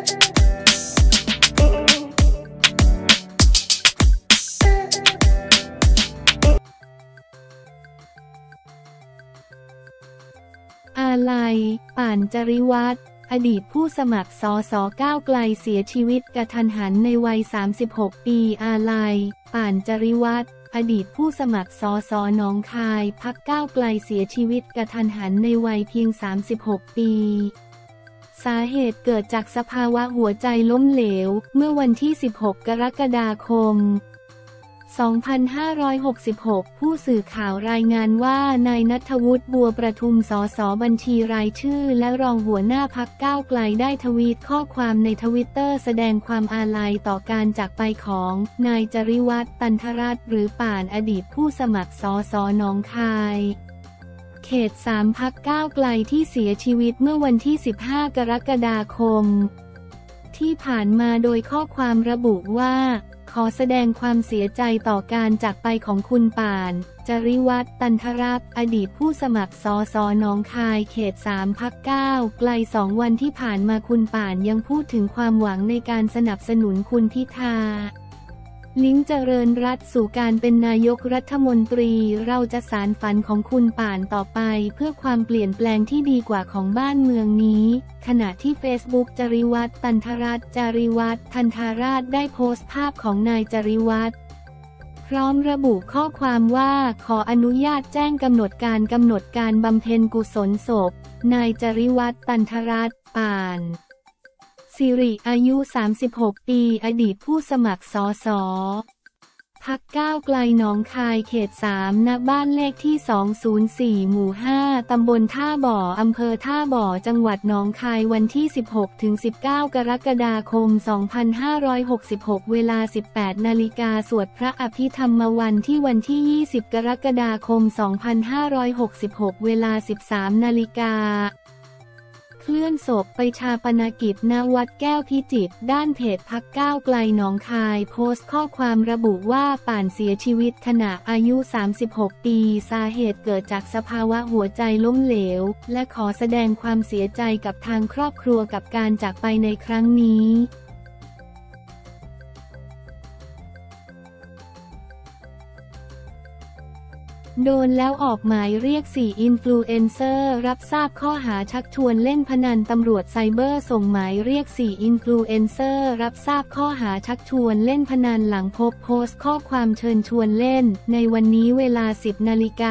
อาลัย ป่าน จริวัฒน์ อดีตผู้สมัครสสก้าวไกลเสียชีวิตกะทันหันในวัย 36 ปี อาลัย ป่าน จริวัฒน์ อดีตผู้สมัครสสหนองคาย พรรคก้าวไกลเสียชีวิตกะทันหันในวัยเพียง 36 ปี สาเหตุเกิดจากสภาวะหัวใจล้มเหลว เมื่อวันที่ 16 กรกฎาคม 2566 ผู้สื่อข่าวรายงานว่านายณัฐวุฒิ บัวประทุม สสบัญชีรายชื่อและรองหัวหน้าพรรคก้าวไกลได้ทวีตข้อความในทวิตเตอร์แสดงความอาลัยต่อการจากไปของนายจริวัฒน์ ตันทรัตน์ หรือป่าน อดีตผู้สมัครสสหนองคายเขต 3 พรรคก้าวไกลที่เสียชีวิตเมื่อวันที่ 15 กรกฎาคมที่ผ่านมาโดยข้อความระบุว่าขอแสดงความเสียใจต่อการจากไปของคุณป่าน จริวัฒน์ ตันทรัตน์ อดีตผู้สมัครสสหนองคายเขต 3 พรรคก้าวไกล2 วันที่ผ่านมาคุณป่านยังพูดถึงความหวังในการสนับสนุนคุณพิธา ลิ้มเจริญรัตน์สู่การเป็นนายกรัฐมนตรีเราจะสานฝันของคุณป่านต่อไปเพื่อความเปลี่ยนแปลงที่ดีกว่าของบ้านเมืองนี้ขณะที่เฟซบุ๊กจริวัฒน์ ตันทรัตน์ จริวัฒน์ ทันทาราชได้โพสต์ภาพของนายจริวัฒน์พร้อมระบุข้อความว่าขออนุญาตแจ้งกำหนดการบำเพ็ญกุศลศพนายจริวัฒน์ ตันทรัตน์ ป่านสิริอายุ 36 ปี อดีตผู้สมัครสสพรรคก้าวไกลหนองคายเขต 3 ณ บ้านเลขที่ 204 หมู่ 5 ตำบลท่าบ่อ อำเภอท่าบ่อ จังหวัดหนองคายวันที่ 16-19 กรกฎาคม 2566 เวลา 18 นาฬิกาสวดพระอภิธรรมวันที่วันที่ 20 กรกฎาคม 2566 เวลา 13 นาฬิกาเคลื่อนศพไปชาปนกิจณวัดแก้วพิจิตรด้านเพจพรรคก้าวไกลหนองคายโพสต์ข้อความระบุว่าป่านเสียชีวิตขณะอายุ 36 ปีสาเหตุเกิดจากสภาวะหัวใจล้มเหลวและขอแสดงความเสียใจกับทางครอบครัวกับการจากไปในครั้งนี้โดนแล้วออกหมายเรียก4อินฟลูเอนเซอร์รับทราบข้อหาชักชวนเล่นพนันตำรวจไซเบอร์ส่งหมายเรียก4อินฟลูเอนเซอร์รับทราบข้อหาชักชวนเล่นพนันหลังพบโพสต์ข้อความเชิญชวนเล่นในวันนี้เวลา 10 นาฬิกา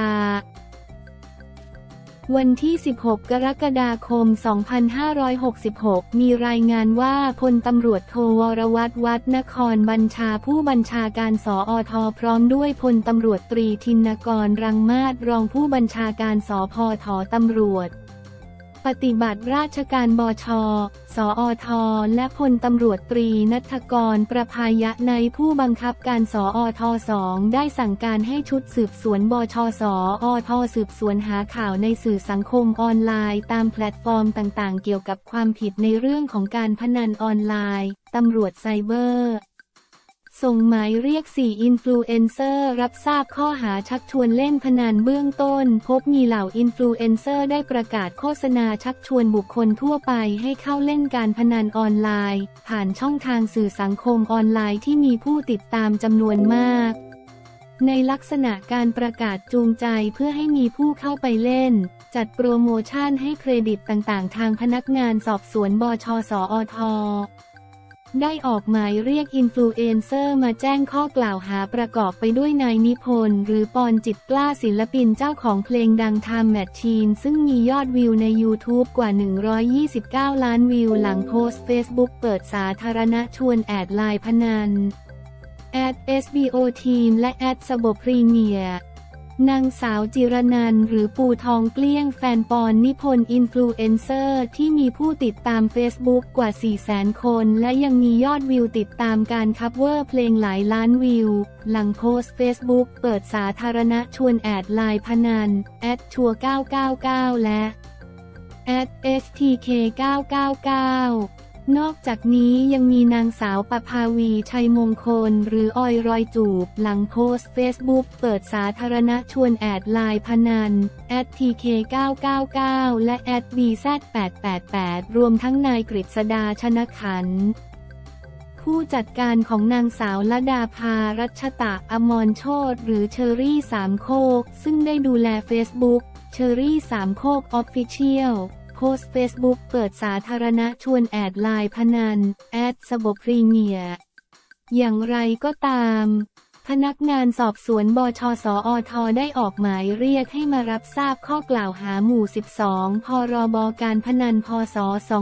วันที่ 16 กรกฎาคม 2566 มีรายงานว่าพลตำรวจโทวรวัฒน์ วัฒนครบัญชาผู้บัญชาการสอท.พร้อมด้วยพลตำรวจตรีธินกร รังมาศรองผู้บัญชาการสพท.ตำรวจปฏิบัติราชการบช.สอท.และพลตำรวจตรีณัฐกร ประภายะในผู้บังคับการสอท. 2 ได้สั่งการให้ชุดสืบสวนบช.สอท.สืบสวนหาข่าวในสื่อสังคมออนไลน์ตามแพลตฟอร์มต่างๆเกี่ยวกับความผิดในเรื่องของการพนันออนไลน์ตำรวจไซเบอร์ส่งหมายเรียก4อินฟลูเอนเซอร์รับทราบข้อหาชักชวนเล่นพนันเบื้องต้นพบมีเหล่าอินฟลูเอนเซอร์ได้ประกาศโฆษณาชักชวนบุคคลทั่วไปให้เข้าเล่นการพนันออนไลน์ผ่านช่องทางสื่อสังคมออนไลน์ที่มีผู้ติดตามจำนวนมากในลักษณะการประกาศจูงใจเพื่อให้มีผู้เข้าไปเล่นจัดโปรโมชั่นให้เครดิตต่างๆทางพนักงานสอบสวนบช.สอท.ได้ออกหมายเรียกอินฟลูเอนเซอร์มาแจ้งข้อกล่าวหาประกอบไปด้วยนายนิพนธ์หรือปอนจิตกล้าศิลปินเจ้าของเพลงดัง Time Machine ซึ่งมียอดวิวใน YouTube กว่า 129 ล้านวิวหลังโพสต์ Facebook เปิดสาธารณะชวนแอดไลน์พนัน@SBO Team และ@SBO Premierนางสาวจิรนันท์หรือปูทองเกลี้ยงแฟนปอนนิพนธ์อินฟลูเอนเซอร์ที่มีผู้ติดตาม Facebook กว่า 400,000 คนและยังมียอดวิวติดตามการคัฟเวอร์เพลงหลายล้านวิวหลังโพสต์ Facebook เปิดสาธารณะชวนแอดไลน์พนัน@ชัว999และ@stk999 นอกจากนี้ยังมีนางสาวประภาวีชัยมงคลหรือออยรอยจูบหลังโพสต์เฟซบุ๊กเปิดสาธารณะชวนแอดไลน์พนัน @tk999 และ @bz888 รวมทั้งนายกฤษดาชนขันธ์ผู้จัดการของนางสาวลดาภารัชตะอมรโชติหรือเชอรี่สามโคกซึ่งได้ดูแลเฟซบุ๊กเชอรี่สามโคกออฟฟิเชียลโพสต์เฟซบุ๊กเปิดสาธารณะชวนแอดไลน์พนันสบพรีเมียร์อย่างไรก็ตามพนักงานสอบสวนบชสอทได้ออกหมายเรียกให้มารับทราบข้อกล่าวหาหมู่ 12 พรบการพนันพศ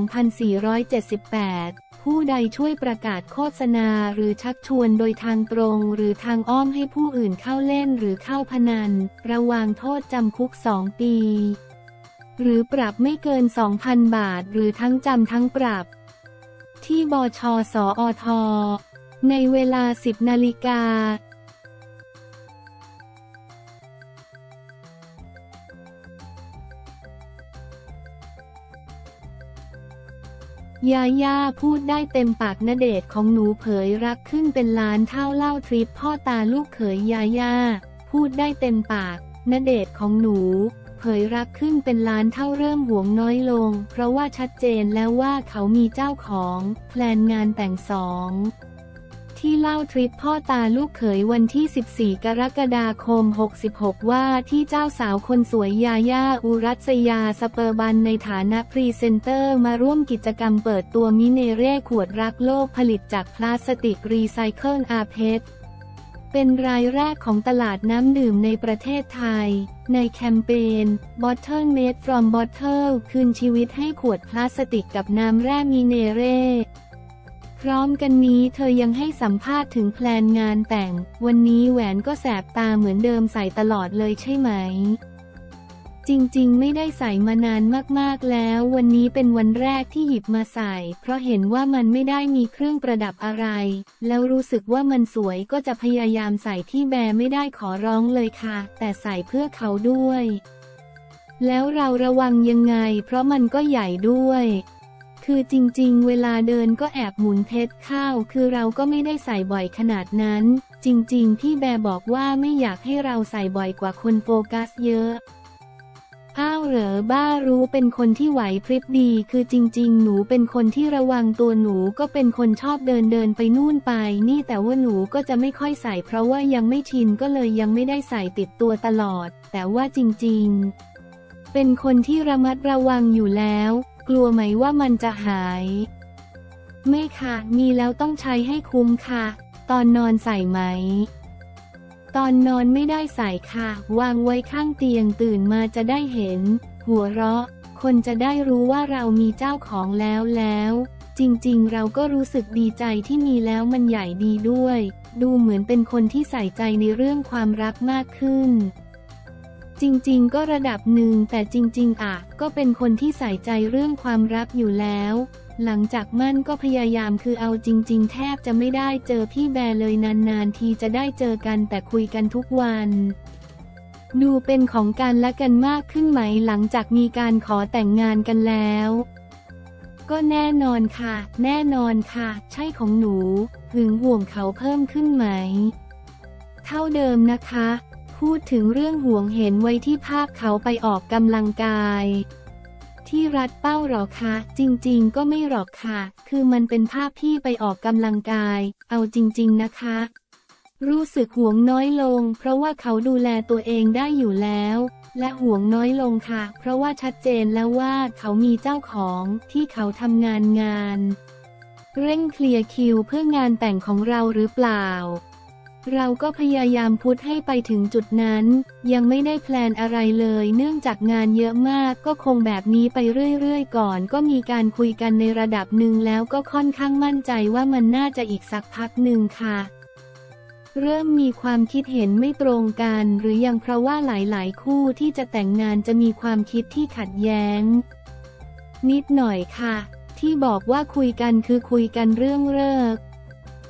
2478 ผู้ใดช่วยประกาศโฆษณาหรือชักชวนโดยทางตรงหรือทางอ้อมให้ผู้อื่นเข้าเล่นหรือเข้าพนันระวางโทษจำคุก 2 ปีหรือปรับไม่เกิน 2,000 บาทหรือทั้งจำทั้งปรับที่บชสอทในเวลา 10 นาฬิกายาย่าพูดได้เต็มปากณเดชน์ของหนูเผยรักขึ้นเป็นล้านเท่าเล่าทริปพ่อตาลูกเขยยาย่าพูดได้เต็มปากณเดชน์ของหนูเผยรักขึ้นเป็นล้านเท่าเริ่มหวงน้อยลงเพราะว่าชัดเจนแล้วว่าเขามีเจ้าของแพลนงานแต่งที่เล่าทริปพ่อตาลูกเขยวันที่ 14 กรกฎาคม 66ว่าที่เจ้าสาวคนสวยยาย่าอุรัสยาสเปอร์บันในฐานะพรีเซนเตอร์มาร่วมกิจกรรมเปิดตัวมิเนเร่ขวดรักโลกผลิตจากพลาสติกรีไซเคิลอาเพชเป็นรายแรกของตลาดน้ำดื่มในประเทศไทยในแคมเปญ Bottle Made from Bottle คืนชีวิตให้ขวดพลาสติกกับน้ำแร่มิเนเร่พร้อมกันนี้เธอยังให้สัมภาษณ์ถึงแพลนงานแต่งวันนี้แหวนก็แสบตาเหมือนเดิมใส่ตลอดเลยใช่ไหมจริงๆไม่ได้ใส่มานานมากๆแล้ววันนี้เป็นวันแรกที่หยิบมาใส่เพราะเห็นว่ามันไม่ได้มีเครื่องประดับอะไรแล้วรู้สึกว่ามันสวยก็จะพยายามใส่ที่แบร์ไม่ได้ขอร้องเลยค่ะแต่ใส่เพื่อเขาด้วยแล้วเราระวังยังไงเพราะมันก็ใหญ่ด้วยคือจริงๆเวลาเดินก็แอบหมุนเพชรเข้าคือเราก็ไม่ได้ใส่บ่อยขนาดนั้นจริงๆพี่แบร์บอกว่าไม่อยากให้เราใส่บ่อยกว่าคนโฟกัสเยอะอ้าวเหรอบ้ารู้เป็นคนที่ไหวพริบดีคือจริงๆหนูเป็นคนที่ระวังตัวหนูก็เป็นคนชอบเดินไปนู่นไปนี่แต่ว่าหนูก็จะไม่ค่อยใส่เพราะว่ายังไม่ชินก็เลยยังไม่ได้ใส่ติดตัวตลอดแต่ว่าจริงๆเป็นคนที่ระมัดระวังอยู่แล้วกลัวไหมว่ามันจะหายไม่ค่ะมีแล้วต้องใช้ให้คุ้มค่ะตอนนอนใส่ไหมตอนนอนไม่ได้ใส่ค่ะวางไว้ข้างเตียงตื่นมาจะได้เห็นหัวเราะคนจะได้รู้ว่าเรามีเจ้าของแล้วจริงๆเราก็รู้สึกดีใจที่มีแล้วมันใหญ่ดีด้วยดูเหมือนเป็นคนที่ใส่ใจในเรื่องความรักมากขึ้นจริงๆก็ระดับหนึ่งแต่จริงๆก็เป็นคนที่ใส่ใจเรื่องความรักอยู่แล้วหลังจากมั่นก็พยายามคือเอาจริงๆแทบจะไม่ได้เจอพี่แบร์เลยนานๆทีจะได้เจอกันแต่คุยกันทุกวันดูเป็นของกันและกันมากขึ้นไหมหลังจากมีการขอแต่งงานกันแล้วก็แน่นอนค่ะแน่นอนค่ะใช่ของหนูหึงห่วงเขาเพิ่มขึ้นไหมเท่าเดิมนะคะพูดถึงเรื่องห่วงเห็นไว้ที่ภาพเขาไปออกกำลังกายที่รัดเป้าหรอคะจริงๆก็ไม่หรอกค่ะคือมันเป็นภาพที่ไปออกกำลังกายเอาจริงๆนะคะรู้สึกห่วงน้อยลงเพราะว่าเขาดูแลตัวเองได้อยู่แล้วและห่วงน้อยลงค่ะเพราะว่าชัดเจนแล้วว่าเขามีเจ้าของที่เขาทำงานเร่งเคลียร์คิวเพื่องานแต่งของเราหรือเปล่าเราก็พยายามพุชให้ไปถึงจุดนั้นยังไม่ได้แพลนอะไรเลยเนื่องจากงานเยอะมากก็คงแบบนี้ไปเรื่อยๆก่อนก็มีการคุยกันในระดับหนึ่งแล้วก็ค่อนข้างมั่นใจว่ามันน่าจะอีกสักพักหนึ่งค่ะเริ่มมีความคิดเห็นไม่ตรงกันหรือยังเพราะว่าหลายๆคู่ที่จะแต่งงานจะมีความคิดที่ขัดแย้งนิดหน่อยค่ะที่บอกว่าคุยกันคือคุยกันเรื่องเลิก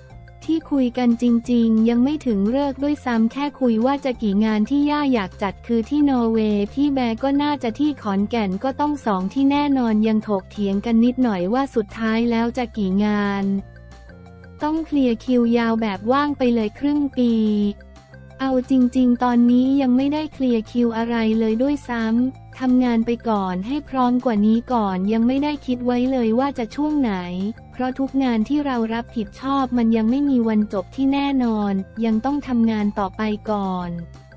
ที่คุยกันจริงๆยังไม่ถึงเลิกด้วยซ้ำแค่คุยว่าจะกี่งานที่ย่าอยากจัดคือที่นอร์เวย์พี่แบร์ก็น่าจะที่ขอนแก่นก็ต้อง2ที่แน่นอนยังถกเถียงกันนิดหน่อยว่าสุดท้ายแล้วจะกี่งานต้องเคลียร์คิวยาวแบบว่างไปเลยครึ่งปีเอาจริงๆตอนนี้ยังไม่ได้เคลียร์คิวอะไรเลยด้วยซ้ำทำงานไปก่อนให้พร้อมกว่านี้ก่อนยังไม่ได้คิดไว้เลยว่าจะช่วงไหนเพราะทุกงานที่เรารับผิดชอบมันยังไม่มีวันจบที่แน่นอนยังต้องทำงานต่อไปก่อน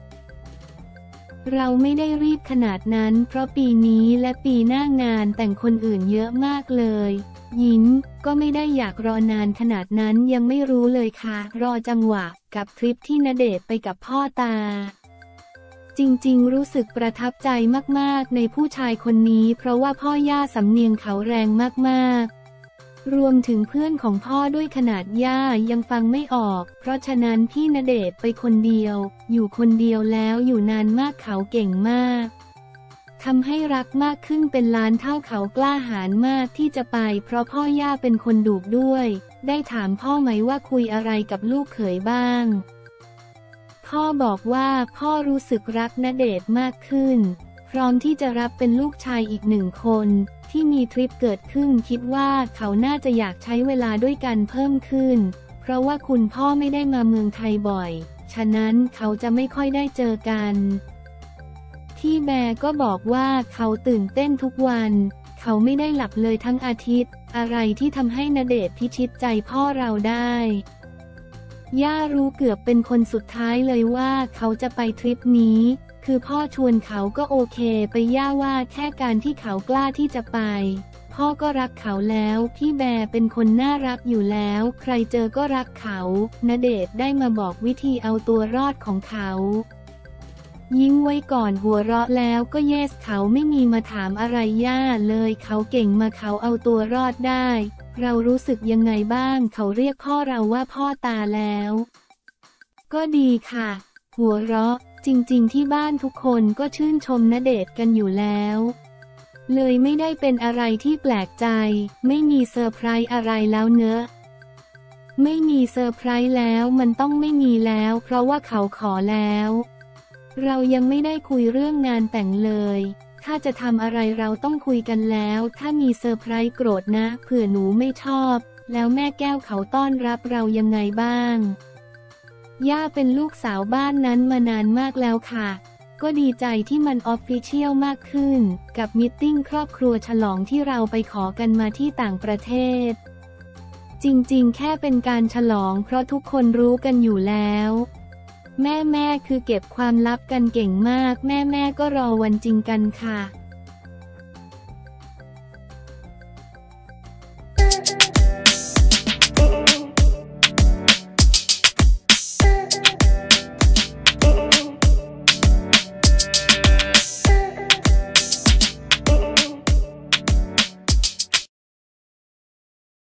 เราไม่ได้รีบขนาดนั้นเพราะปีนี้และปีหน้างานแต่งคนอื่นเยอะมากเลยยิ้มก็ไม่ได้อยากรอนานขนาดนั้นยังไม่รู้เลยค่ะรอจังหวะกับทริปที่ณเดชน์ไปกับพ่อตาจริงๆรู้สึกประทับใจมากๆในผู้ชายคนนี้เพราะว่าพ่อย่าสำเนียงเขาแรงมากๆรวมถึงเพื่อนของพ่อด้วยขนาดย่ายังฟังไม่ออกเพราะฉะนั้นพี่ณเดชน์ไปคนเดียวอยู่คนเดียวแล้วอยู่นานมากเขาเก่งมากทำให้รักมากขึ้นเป็นล้านเท่าเขากล้าหาญมากที่จะไปเพราะพ่อย่าเป็นคนดุด้วยได้ถามพ่อไหมว่าคุยอะไรกับลูกเขยบ้างพ่อบอกว่าพ่อรู้สึกรักณเดชน์มากขึ้นพร้อมที่จะรับเป็นลูกชายอีก1 คนที่มีทริปเกิดขึ้นคิดว่าเขาน่าจะอยากใช้เวลาด้วยกันเพิ่มขึ้นเพราะว่าคุณพ่อไม่ได้มาเมืองไทยบ่อยฉะนั้นเขาจะไม่ค่อยได้เจอกันที่แบร์ก็บอกว่าเขาตื่นเต้นทุกวันเขาไม่ได้หลับเลยทั้งอาทิตย์อะไรที่ทำให้ณเดชน์พิชิตใจพ่อเราได้ย่ารู้เกือบเป็นคนสุดท้ายเลยว่าเขาจะไปทริปนี้คือพ่อชวนเขาก็โอเคไปย่าว่าแค่การที่เขากล้าที่จะไปพ่อก็รักเขาแล้วพี่แบร์เป็นคนน่ารักอยู่แล้วใครเจอก็รักเขาณเดชน์ได้มาบอกวิธีเอาตัวรอดของเขายิ้มไว้ก่อนหัวเราะแล้วก็เยสเขาไม่มีมาถามอะไรย่าเลยเขาเก่งมาเขาเอาตัวรอดได้เรารู้สึกยังไงบ้างเขาเรียกพ่อเราว่าพ่อตาแล้วก็ดีค่ะหัวเราะจริงๆที่บ้านทุกคนก็ชื่นชมณเดชน์กันอยู่แล้วเลยไม่ได้เป็นอะไรที่แปลกใจไม่มีเซอร์ไพรส์อะไรแล้วเนอะไม่มีเซอร์ไพรส์แล้วมันต้องไม่มีแล้วเพราะว่าเขาขอแล้วเรายังไม่ได้คุยเรื่องงานแต่งเลยถ้าจะทำอะไรเราต้องคุยกันแล้วถ้ามีเซอร์ไพรส์โกรธนะเผื่อหนูไม่ชอบแล้วแม่แก้วเขาต้อนรับเรายังไงบ้างย่าเป็นลูกสาวบ้านนั้นมานานมากแล้วค่ะก็ดีใจที่มันออฟฟิเชียลมากขึ้นกับมีตติ้งครอบครัวฉลองที่เราไปขอกันมาที่ต่างประเทศจริงๆแค่เป็นการฉลองเพราะทุกคนรู้กันอยู่แล้วแม่คือเก็บความลับกันเก่งมากแม่ก็รอวันจริงกันค่ะ